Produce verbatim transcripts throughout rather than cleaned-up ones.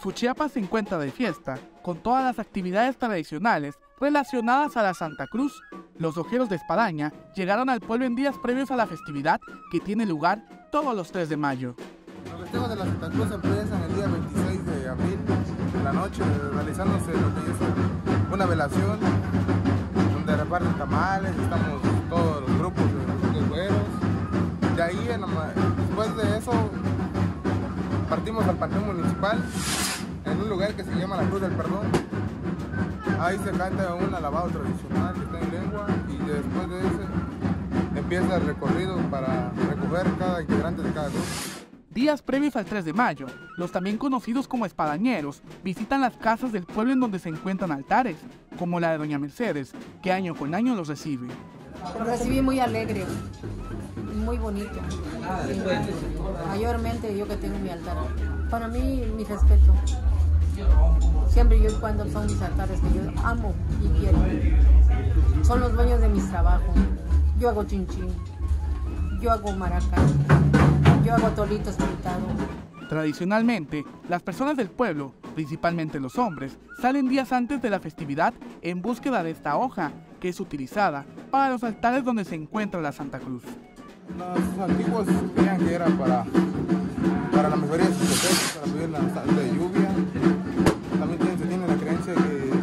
Su Chiapas se encuentra de fiesta, con todas las actividades tradicionales relacionadas a la Santa Cruz. Los ojeros de Espadaña llegaron al pueblo en días previos a la festividad que tiene lugar todos los tres de mayo. Los festejos de la Santa Cruz empiezan el día veintiséis de abril, en la noche, realizándose lo que es una velación, donde reparten tamales, estamos todos los grupos de los güeros. De ahí, en la, después de eso, partimos al Panteón Municipal, en un lugar que se llama la Cruz del Perdón. Ahí se canta un alabado tradicional que está en lengua, y después de ese empieza el recorrido para recoger cada integrante de cada grupo. Días previos al tres de mayo, los también conocidos como espadañeros visitan las casas del pueblo en donde se encuentran altares, como la de Doña Mercedes, que año con año los recibe. Lo recibí muy alegre, muy bonito. Y mayormente yo que tengo mi altar. Para mí, mi respeto. Siempre yo cuando son mis altares que yo amo y quiero. Son los dueños de mis trabajos. Yo hago chinchín, yo hago maracas, yo hago tolitos pintados. Tradicionalmente, las personas del pueblo, principalmente los hombres, salen días antes de la festividad en búsqueda de esta hoja, que es utilizada para los altares donde se encuentra la Santa Cruz. Los antiguos creían que era para, para la mejoría de sus cosechas, para pedir la falta de lluvia. También tiene, se tiene la creencia que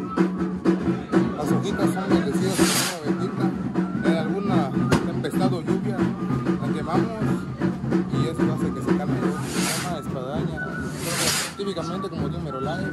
si las hojitas son bendecidas por una bendita, en alguna tempestad o lluvia, la quemamos y eso hace que se calme. Se llama espadaña, típicamente como Dios Merolay.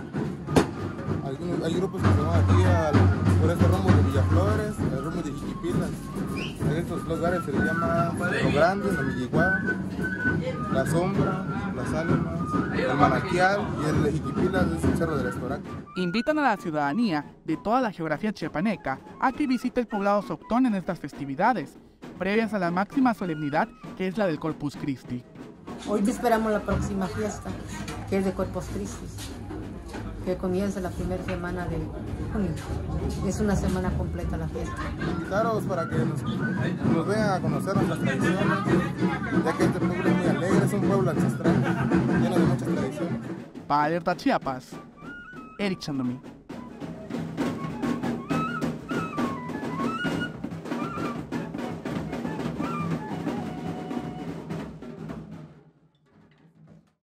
Hay, hay grupos que se van aquí al, por este rumbo de Villaflores, el rumbo de Jiquipilas. En estos lugares se les llama Lo Grande, la Villigua, La Sombra, Las Ánimas, el Manaquial, y el de Jiquipilas es el Cerro del Estoraque. Invitan a la ciudadanía de toda la geografía chiapaneca a que visite el poblado Soctón en estas festividades, previas a la máxima solemnidad que es la del Corpus Christi. Hoy te esperamos la próxima fiesta, que es de Corpus Christi, que comienza la primera semana de junio. Es una semana completa la fiesta. Invitaros para que nos, nos vengan a conocer nuestras tradiciones, ya que este pueblo es muy alegre, es un pueblo ancestral, lleno de muchas tradiciones. Para Alerta Chiapas, Eric Chandomí.